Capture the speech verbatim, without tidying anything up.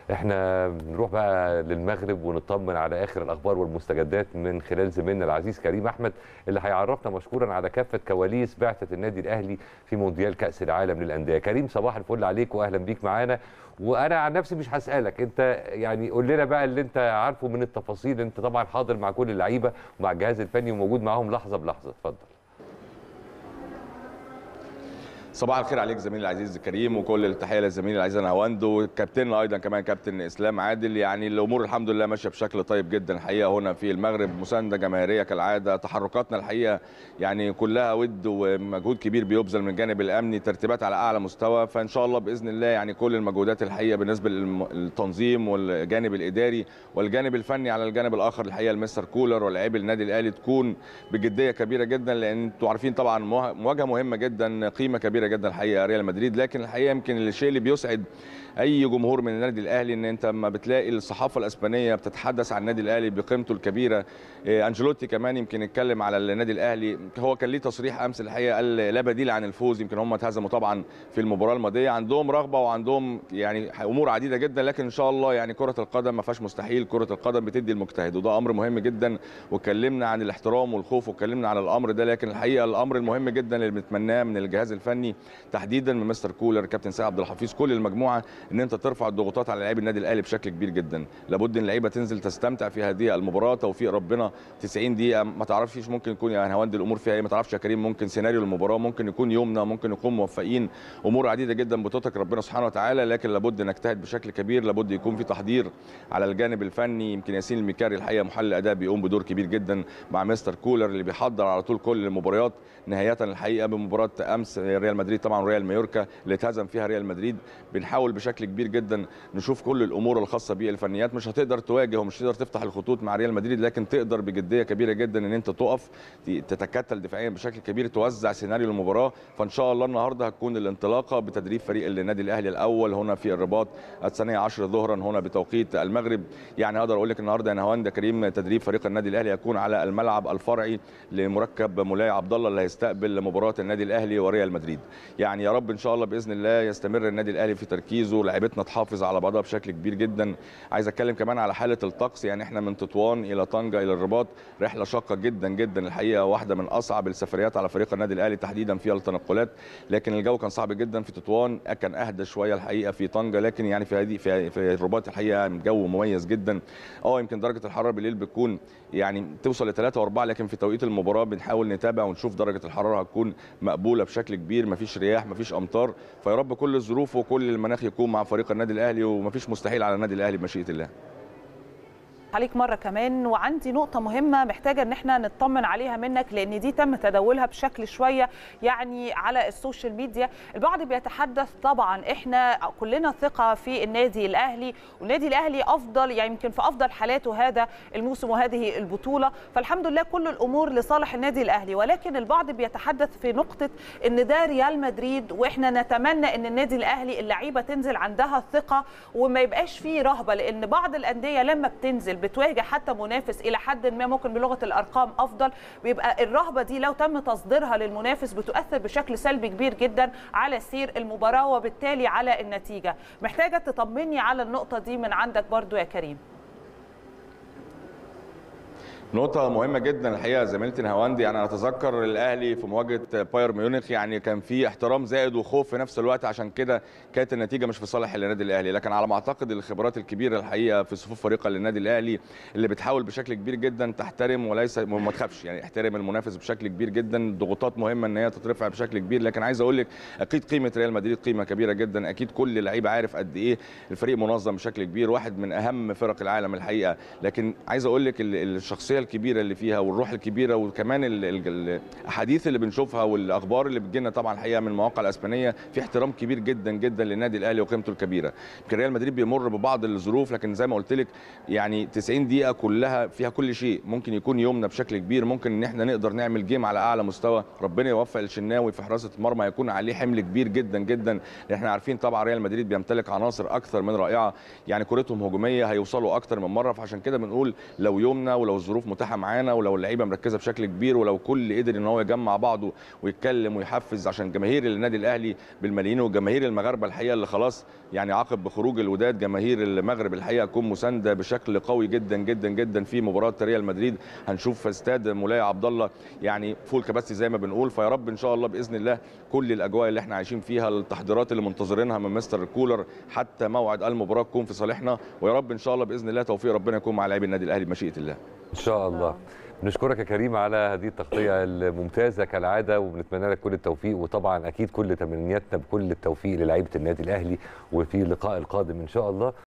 احنا نروح بقى للمغرب ونطمن على اخر الاخبار والمستجدات من خلال زميلنا العزيز كريم احمد اللي هيعرفنا مشكورا على كافه كواليس بعثه النادي الاهلي في مونديال كاس العالم للانديه. كريم صباح الفل عليك واهلا بيك معانا. وانا عن نفسي مش هسالك انت، يعني قول لنا بقى اللي انت عارفه من التفاصيل. انت طبعا حاضر مع كل اللعيبه ومع الجهاز الفني وموجود معاهم لحظه بلحظه، اتفضل. صباح الخير عليك زميلي العزيز كريم، وكل التحيه للزميل العزيز نهاوند وكابتننا ايضا كمان كابتن اسلام عادل. يعني الامور الحمد لله ماشيه بشكل طيب جدا الحقيقه هنا في المغرب، مسانده جماهيريه كالعاده، تحركاتنا الحقيقه يعني كلها ود ومجهود كبير بيبذل من الجانب الامني، ترتيبات على اعلى مستوى. فان شاء الله باذن الله يعني كل المجهودات الحقيقه بالنسبه للتنظيم والجانب الاداري والجانب الفني على الجانب الاخر الحقيقه المستر كولر ولاعبي النادي الاهلي تكون بجديه كبيره جدا، لان انتوا عارفين طبعا مواجهه مهمه جدا، قيمه كبيره جدا الحقيقه ريال مدريد. لكن الحقيقه يمكن الشيء اللي بيسعد اي جمهور من النادي الاهلي ان انت لما بتلاقي الصحافه الاسبانيه بتتحدث عن النادي الاهلي بقيمته الكبيره. انجيلوتي كمان يمكن اتكلم على النادي الاهلي، هو كان ليه تصريح امس الحقيقه قال لا بديل عن الفوز. يمكن هم اتهزموا طبعا في المباراه الماضيه، عندهم رغبه وعندهم يعني امور عديده جدا، لكن ان شاء الله يعني كره القدم ما فيهاش مستحيل، كره القدم بتدي المجتهد وده امر مهم جدا. واتكلمنا عن الاحترام والخوف واتكلمنا على الامر ده، لكن الحقيقه الامر المهم جدا اللي بنتمناه من الجهاز الفني تحديدا من مستر كولر كابتن سيد عبد الحفيظ كل المجموعه ان انت ترفع الضغوطات على لاعبي النادي الاهلي بشكل كبير جدا. لابد ان اللعيبه تنزل تستمتع في هذه المباراه، توفيق ربنا تسعين دقيقه ما تعرفش ممكن يكون يعني هواند الامور فيها ايه، ما تعرفش يا كريم، ممكن سيناريو المباراه ممكن يكون يومنا، ممكن نكون موفقين، امور عديده جدا بتترك ربنا سبحانه وتعالى. لكن لابد نجتهد بشكل كبير، لابد يكون في تحضير على الجانب الفني. يمكن ياسين المكاري الحقيقه محلل اداء بيقوم بدور كبير جدا مع مستر كولر اللي بيحضر على طول كل المباريات، نهايه الحقيقه بمباراه امس ريال مدريد طبعا ريال مايوركا اللي اتهزم فيها ريال مدريد. بنحاول بشكل كبير جدا نشوف كل الامور الخاصه بالفنيات. مش هتقدر تواجه ومش هتقدر تفتح الخطوط مع ريال مدريد، لكن تقدر بجديه كبيره جدا ان انت تقف تتكتل دفاعيا بشكل كبير، توزع سيناريو المباراه. فان شاء الله النهارده هتكون الانطلاقه بتدريب فريق النادي الاهلي الاول هنا في الرباط الثانيه عشر ظهرا هنا بتوقيت المغرب. يعني اقدر اقول لك النهارده يا نهاوند كريم تدريب فريق النادي الاهلي هيكون على الملعب الفرعي لمركب مولاي عبد الله اللي هيستقبل مباراه النادي الاهلي وريال مدريد. يعني يا رب ان شاء الله باذن الله يستمر النادي الاهلي في تركيزه، لعيبتنا تحافظ على بعضها بشكل كبير جدا. عايز اتكلم كمان على حاله الطقس، يعني احنا من تطوان الى طنجه الى الرباط رحله شاقه جدا جدا الحقيقه، واحده من اصعب السفريات على فريق النادي الاهلي تحديدا في التنقلات. لكن الجو كان صعب جدا في تطوان، كان اهدى شويه الحقيقه في طنجه، لكن يعني في هذه في, في الرباط الحقيقه الجو مميز جدا. اه يمكن درجه الحراره بالليل بتكون يعني توصل لثلاثة وأربعة، لكن في توقيت المباراه بنحاول نتابع ونشوف درجه الحراره هتكون مقبوله بشكل كبير، مفيش رياح مفيش امطار. فيا رب كل الظروف وكل المناخ يكون مع فريق النادي الاهلي، ومفيش مستحيل على النادي الاهلي بمشيئه الله. عليك مرة كمان، وعندي نقطة مهمة محتاجة ان احنا نطمن عليها منك، لان دي تم تداولها بشكل شوية يعني على السوشيال ميديا. البعض بيتحدث، طبعا احنا كلنا ثقة في النادي الاهلي، والنادي الاهلي افضل يعني يمكن في افضل حالاته هذا الموسم وهذه البطولة، فالحمد لله كل الامور لصالح النادي الاهلي. ولكن البعض بيتحدث في نقطة ان ده ريال مدريد، واحنا نتمنى ان النادي الاهلي اللعيبة تنزل عندها الثقة وما يبقاش فيه رهبة، لان بعض الاندية لما بتنزل بتواجه حتى منافس الى حد ما ممكن بلغه الارقام افضل، بيبقى الرهبه دي لو تم تصديرها للمنافس بتؤثر بشكل سلبي كبير جدا على سير المباراه وبالتالي على النتيجه. محتاجه تطمني على النقطه دي من عندك برضو يا كريم. نقطة مهمة جدا الحقيقة زميلتي نهاوندي. يعني أنا أتذكر الأهلي في مواجهة بايرن ميونخ يعني كان في احترام زائد وخوف في نفس الوقت، عشان كده كانت النتيجة مش في صالح النادي الأهلي. لكن على ما أعتقد الخبرات الكبيرة الحقيقة في صفوف فريق النادي الأهلي اللي بتحاول بشكل كبير جدا تحترم وليس ما تخافش، يعني احترم المنافس بشكل كبير جدا. ضغوطات مهمة إن هي تترفع بشكل كبير، لكن عايز أقول لك أكيد قيمة ريال مدريد قيمة كبيرة جدا. أكيد كل لعيب عارف قد إيه الفريق منظم بشكل كبير، واحد من أهم فرق العالم الحقيقة. لكن عايز أقول لك الشخصية الكبيرة اللي فيها والروح الكبيره، وكمان الاحاديث اللي بنشوفها والاخبار اللي بتجينا طبعا الحقيقه من المواقع الاسبانيه، في احترام كبير جدا جدا للنادي الاهلي وقيمته الكبيره. يمكن ريال مدريد بيمر ببعض الظروف، لكن زي ما قلت لك يعني تسعين دقيقه كلها فيها كل شيء. ممكن يكون يومنا بشكل كبير، ممكن ان احنا نقدر نعمل جيم على اعلى مستوى. ربنا يوفق الشناوي في حراسه المرمى، هيكون عليه حمل كبير جدا جدا. احنا عارفين طبعا ريال مدريد بيمتلك عناصر اكثر من رائعه، يعني كورتهم هجوميه هيوصلوا اكثر من مره. فعشان كده بنقول لو يومنا ولو الظروف الظروف متاحه معانا، ولو اللعيبه مركزه بشكل كبير، ولو كل قدر ان هو يجمع بعضه ويتكلم ويحفز، عشان جماهير النادي الاهلي بالملايين وجماهير المغاربه الحقيقه اللي خلاص يعني عقب بخروج الوداد جماهير المغرب الحقيقه تكون مسانده بشكل قوي جدا جدا جدا في مباراه ريال مدريد. هنشوف في استاد مولاي عبد الله يعني فول كباستي زي ما بنقول. فيا رب ان شاء الله باذن الله كل الاجواء اللي احنا عايشين فيها، التحضيرات اللي منتظرينها من مستر كولر حتى موعد المباراه تكون في صالحنا، ويا رب ان شاء الله باذن الله توفيق ربنا يكون مع لاعبي النادي الاهلي بمشيئه الله. ان شاء الله. بنشكرك يا كريم على هذه التغطيه الممتازه كالعاده، وبنتمنى لك كل التوفيق، وطبعا اكيد كل تمنياتنا بكل التوفيق للاعيبه النادي الاهلي وفي اللقاء القادم ان شاء الله.